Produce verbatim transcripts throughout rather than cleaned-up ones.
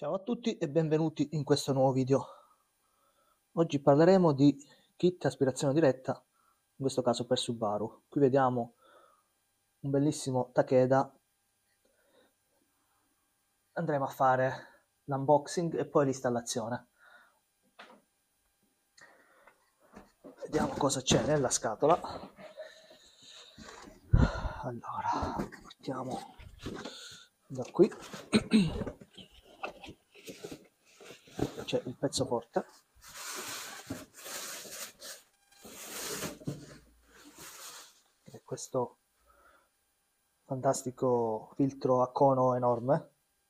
Ciao a tutti e benvenuti in questo nuovo video. Oggi parleremo di kit aspirazione diretta, in questo caso per Subaru. Qui vediamo un bellissimo Takeda. Andremo a fare l'unboxing e poi l'installazione. Vediamo cosa c'è nella scatola. Allora, partiamo da qui. C'è il pezzo forte. E questo fantastico filtro a cono enorme.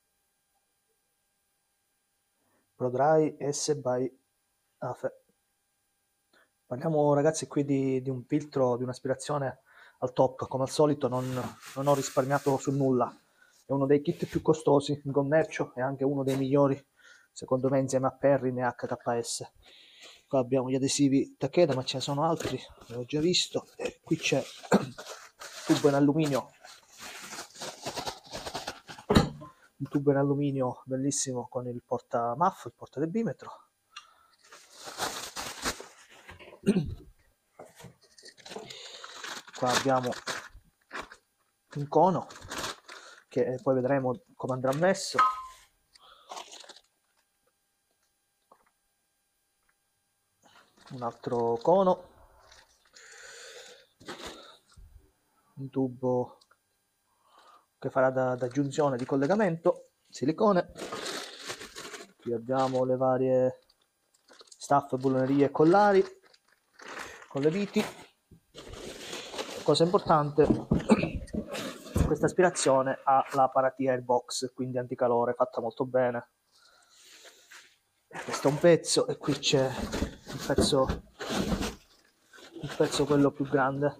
ProDry S by Afe. Parliamo ragazzi qui di, di un filtro, di un'aspirazione al top. Come al solito non, non ho risparmiato su nulla. È uno dei kit più costosi in commercio e anche uno dei migliori secondo me insieme a Perrin e H K S. Qua abbiamo gli adesivi Takeda, ma ce ne sono altri, l'ho già visto. E qui c'è un tubo in alluminio, un tubo in alluminio bellissimo con il porta M A F, il porta debimetro. Qua abbiamo un cono che poi vedremo come andrà messo. Un altro cono, un tubo che farà da, da giunzione di collegamento, silicone. Qui abbiamo le varie staffe, bullonerie e collari con le viti. Cosa importante, questa aspirazione ha la paratia airbox, quindi anticalore, fatta molto bene. Questo è un pezzo e qui c'è il pezzo, il pezzo quello più grande.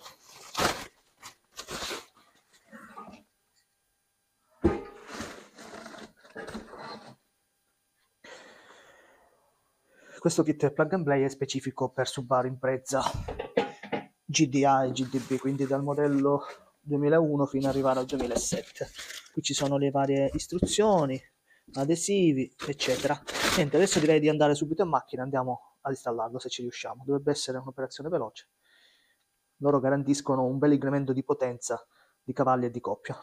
Questo kit plug and play è specifico per Subaru Impreza G D A e G D B, quindi dal modello duemilauno fino ad arrivare al duemilasette. Qui ci sono le varie istruzioni, adesivi, eccetera. Niente, adesso direi di andare subito in macchina, andiamo ad installarlo se ci riusciamo. Dovrebbe essere un'operazione veloce. Loro garantiscono un bel incremento di potenza di cavalli e di coppia.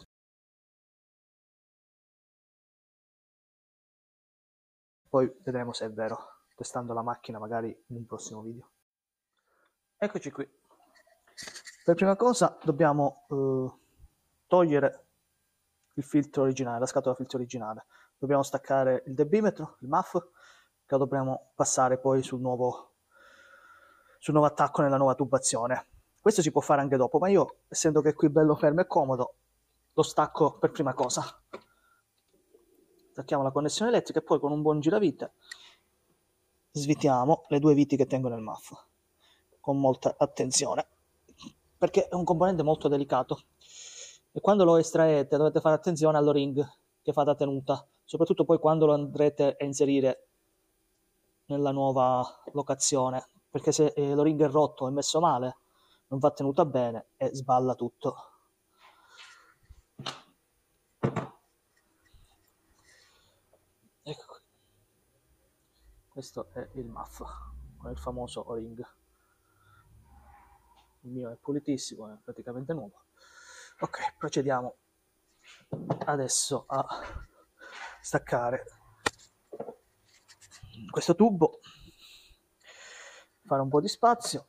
Poi vedremo se è vero, testando la macchina magari in un prossimo video. Eccoci qui. Per prima cosa dobbiamo eh, togliere il filtro originale, la scatola filtro originale. Dobbiamo staccare il debimetro, il M A F, che lo dobbiamo passare poi sul nuovo, sul nuovo attacco nella nuova tubazione. Questo si può fare anche dopo, ma io, essendo che qui è bello fermo e comodo, lo stacco per prima cosa. Stacchiamo la connessione elettrica e poi con un buon giravite svitiamo le due viti che tengono il M A F con molta attenzione, perché è un componente molto delicato e quando lo estraete dovete fare attenzione all'o-ring che fa da tenuta, soprattutto poi quando lo andrete a inserire nella nuova locazione, perché se l'o-ring è rotto o è messo male non va tenuta bene e sballa tutto. Ecco qui. Questo è il M A F con il famoso o-ring. Il mio è pulitissimo, è praticamente nuovo. Ok, procediamo adesso a staccare questo tubo, fare un po' di spazio.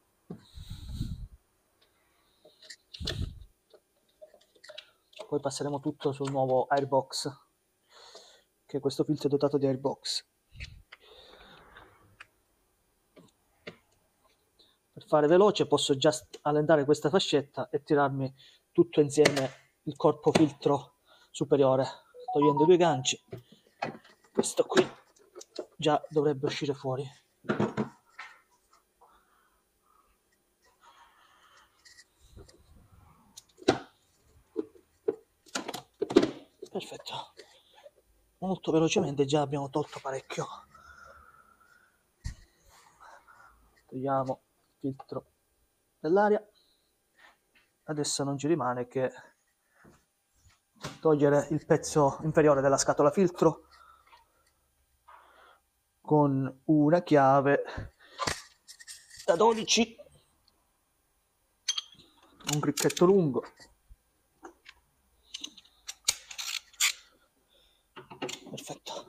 Poi passeremo tutto sul nuovo airbox, che questo filtro è dotato di airbox. Per fare veloce posso già allentare questa fascetta e tirarmi tutto insieme il corpo filtro superiore, togliendo i due ganci. Questo qui già dovrebbe uscire fuori. Perfetto. Molto velocemente già abbiamo tolto parecchio. Togliamo il filtro dell'aria. Adesso non ci rimane che togliere il pezzo inferiore della scatola filtro con una chiave da dodici, un cricchetto lungo. Perfetto.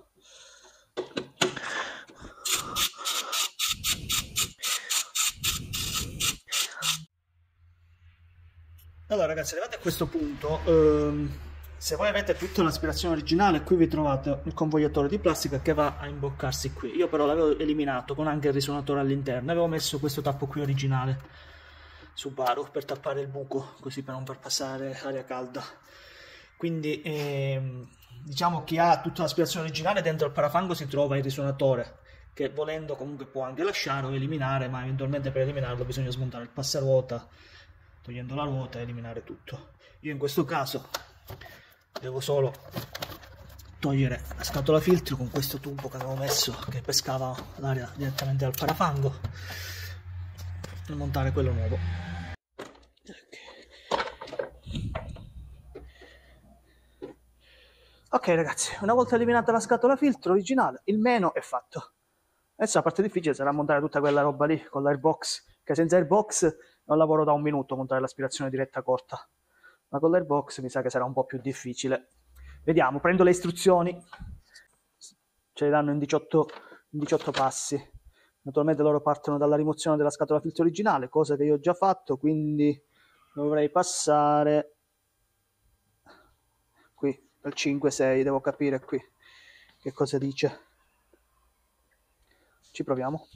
Allora ragazzi, arrivati a questo punto, ehm, se voi avete tutta l'aspirazione originale, qui vi trovate il convogliatore di plastica che va a imboccarsi qui. Io però l'avevo eliminato con anche il risuonatore all'interno, avevo messo questo tappo qui originale Subaru per tappare il buco, così per non far passare aria calda. Quindi ehm, diciamo chi ha tutta l'aspirazione originale, dentro il parafango si trova il risuonatore, che volendo comunque può anche lasciare o eliminare, ma eventualmente per eliminarlo bisogna smontare il passaruota, togliendo la ruota e eliminare tutto. Io in questo caso devo solo togliere la scatola filtro con questo tubo che avevo messo, che pescava l'aria direttamente dal parafango, e montare quello nuovo. Ok ragazzi, una volta eliminata la scatola filtro originale, il meno è fatto. Adesso la parte difficile sarà montare tutta quella roba lì con l'airbox, che senza airbox non lavoro da un minuto montare l'aspirazione diretta corta, ma con l'airbox mi sa che sarà un po' più difficile. Vediamo, prendo le istruzioni, ce le danno in diciotto, in diciotto passi. Naturalmente loro partono dalla rimozione della scatola filtro originale, cosa che io ho già fatto, quindi dovrei passare qui al cinque sei, devo capire qui che cosa dice. Ci proviamo.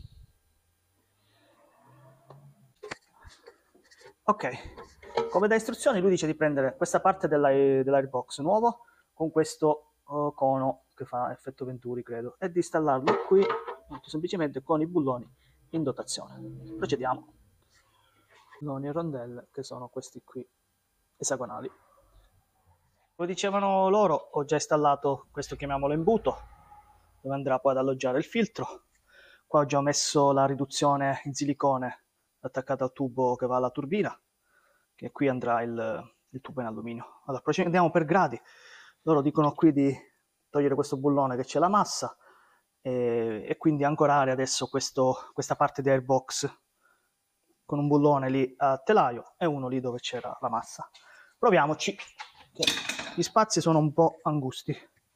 Ok, come da istruzioni lui dice di prendere questa parte dell'airbox nuovo con questo uh, cono che fa effetto Venturi, credo, e di installarlo qui molto semplicemente con i bulloni in dotazione. Procediamo. Bulloni e rondelle, che sono questi qui, esagonali. Come dicevano loro, ho già installato questo, chiamiamolo imbuto, dove andrà poi ad alloggiare il filtro. Qua ho già messo la riduzione in silicone attaccata al tubo che va alla turbina, che qui andrà il, il tubo in alluminio. Allora, procediamo per gradi. Loro dicono qui di togliere questo bullone che c'è la massa e, e quindi ancorare adesso questo, questa parte di airbox con un bullone lì a telaio e uno lì dove c'era la massa. Proviamoci, che gli spazi sono un po' angusti.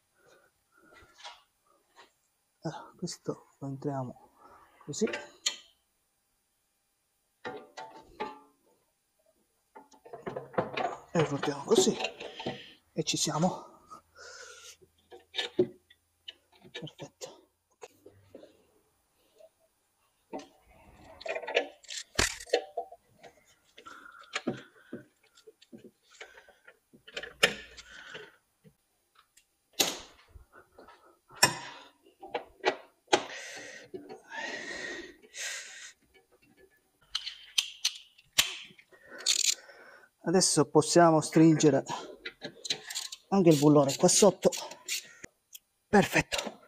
Allora, questo lo entriamo così. E lo portiamo così. E ci siamo. Perfetto. Adesso possiamo stringere anche il bullone qua sotto. Perfetto.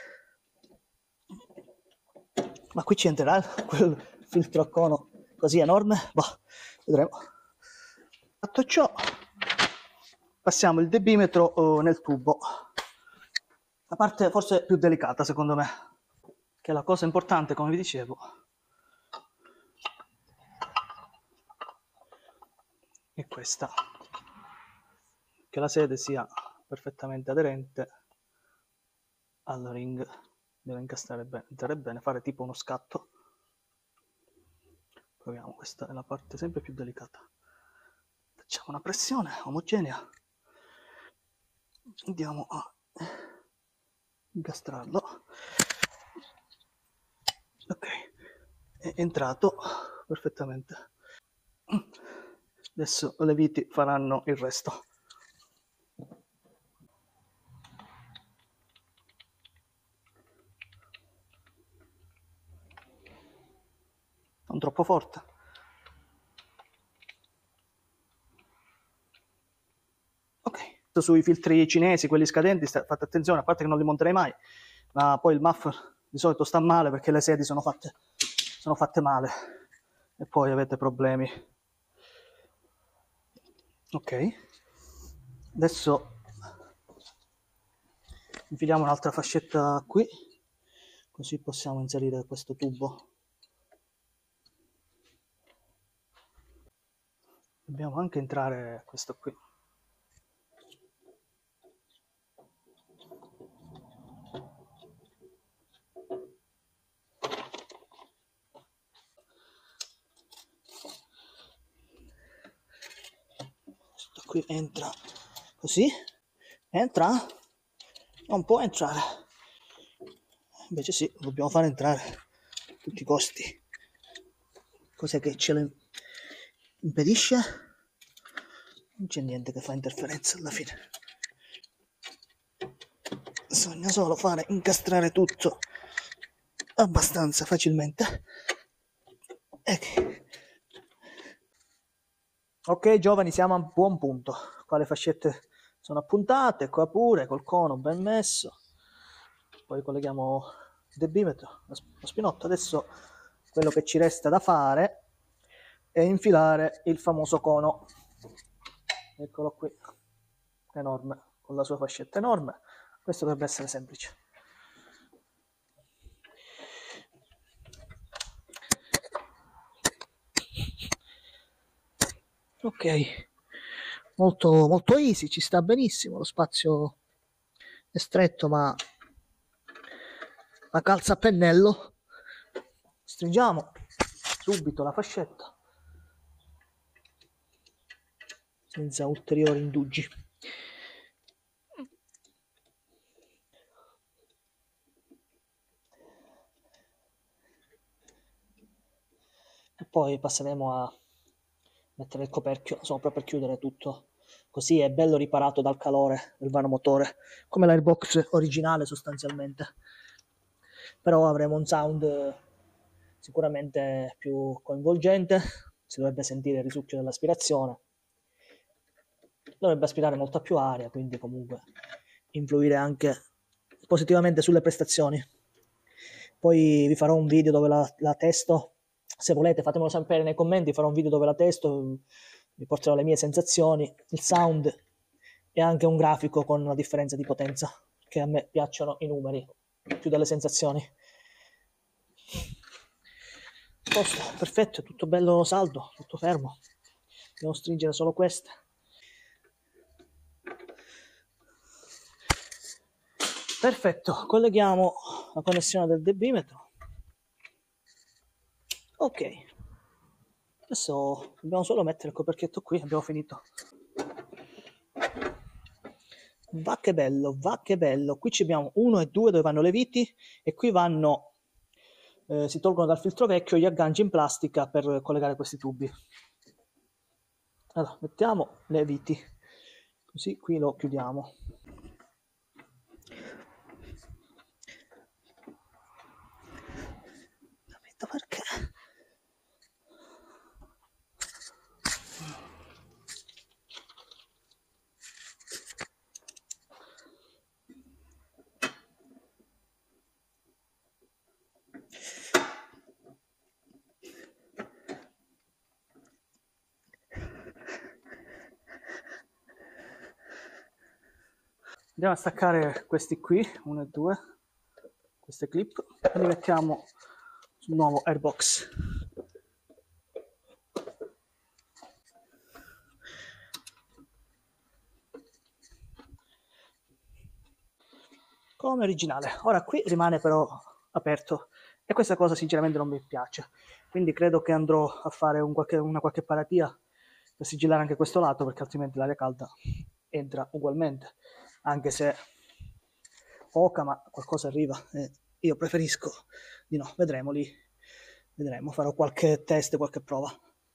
Ma qui ci entrerà quel filtro a cono così enorme? Boh, vedremo. Fatto ciò, passiamo il debimetro uh, nel tubo. La parte forse più delicata secondo me, che è la cosa importante, come vi dicevo, è questa, che la sede sia perfettamente aderente al ring, deve incastrare bene, entrare bene, fare tipo uno scatto. Proviamo, questa è la parte sempre più delicata. Facciamo una pressione omogenea, andiamo a incastrarlo. Ok, è entrato perfettamente. Adesso le viti faranno il resto. Non troppo forte. Ok, sui filtri cinesi, quelli scadenti, fate attenzione, a parte che non li monterei mai, ma poi il muffler di solito sta male perché le sedi sono fatte, sono fatte male e poi avete problemi. Ok, adesso infiliamo un'altra fascetta qui così possiamo inserire questo tubo. Dobbiamo anche entrare questo qui. Questo qui entra così. Entra? Non può entrare. Invece sì, lo dobbiamo fare entrare a tutti i costi. Cos'è che ce lo impedisce? Non c'è niente che fa interferenza alla fine. Bisogna solo fare incastrare tutto abbastanza facilmente. Ecco. Ok giovani, siamo a buon punto. Qua le fascette sono appuntate, qua pure, col cono ben messo. Poi colleghiamo il debimetro, lo spinotto. Adesso quello che ci resta da fare è infilare il famoso cono. Eccolo qui, enorme, con la sua fascetta enorme. Questo dovrebbe essere semplice. Ok, molto, molto easy, ci sta benissimo, lo spazio è stretto ma la calza a pennello. Stringiamo subito la fascetta senza ulteriori indugi. E poi passeremo a mettere il coperchio sopra per chiudere tutto, così è bello riparato dal calore del vanomotore, come l'airbox originale sostanzialmente. Però avremo un sound sicuramente più coinvolgente, si dovrebbe sentire il risucchio dell'aspirazione, dovrebbe aspirare molta più aria, quindi comunque influire anche positivamente sulle prestazioni. Poi vi farò un video dove la, la testo, se volete fatemelo sapere nei commenti, farò un video dove la testo, vi porterò le mie sensazioni, il sound e anche un grafico con una differenza di potenza, che a me piacciono i numeri più delle sensazioni. Posto, perfetto, è tutto bello saldo, tutto fermo. Devo stringere solo queste. Perfetto, colleghiamo la connessione del debimetro. Ok, adesso dobbiamo solo mettere il coperchietto qui, abbiamo finito. Va che bello, va che bello. Qui ci abbiamo uno e due dove vanno le viti e qui vanno, eh, si tolgono dal filtro vecchio gli agganci in plastica per collegare questi tubi. Allora, mettiamo le viti, così qui lo chiudiamo. Capito perché? Andiamo a staccare questi qui, uno e due, queste clip, e li mettiamo sul nuovo airbox. Come originale. Ora qui rimane però aperto e questa cosa sinceramente non mi piace, quindi credo che andrò a fare un qualche, una qualche paratia per sigillare anche questo lato, perché altrimenti l'aria calda entra ugualmente, anche se poca, ma qualcosa arriva. Eh, io preferisco di no, vedremo lì, vedremo, farò qualche test, qualche prova.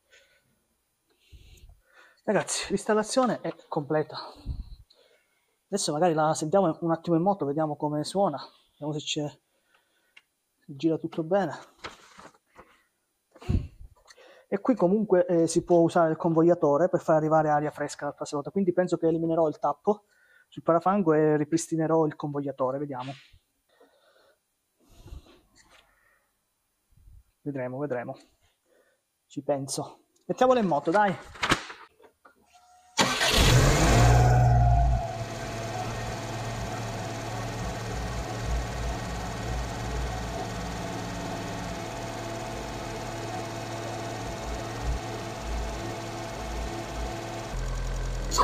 Ragazzi, l'installazione è completa. Adesso magari la sentiamo un attimo in moto, vediamo come suona, vediamo se c'è, se gira tutto bene. E qui comunque eh, si può usare il convogliatore per far arrivare aria fresca dal passaporto, quindi penso che eliminerò il tappo sul parafango e ripristinerò il convogliatore, vediamo. Vedremo, vedremo. Ci penso. Mettiamolo in moto, dai.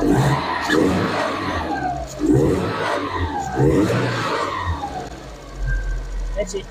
Eh sì,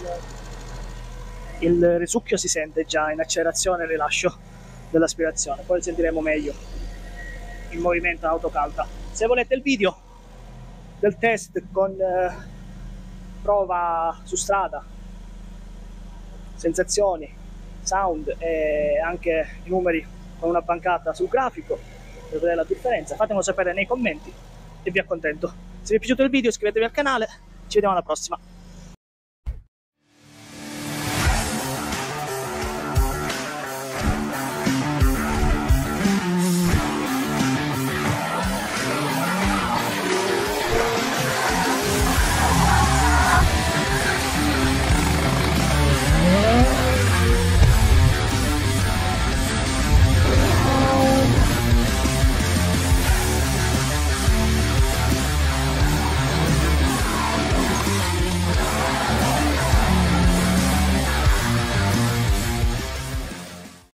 il, il risucchio si sente già in accelerazione e rilascio dell'aspirazione, poi sentiremo meglio il movimento autocalda. Se volete il video del test con eh, prova su strada, sensazioni, sound e anche i numeri con una bancata sul grafico per vedere la differenza, fatemelo sapere nei commenti e vi accontento. Se vi è piaciuto il video iscrivetevi al canale, ci vediamo alla prossima.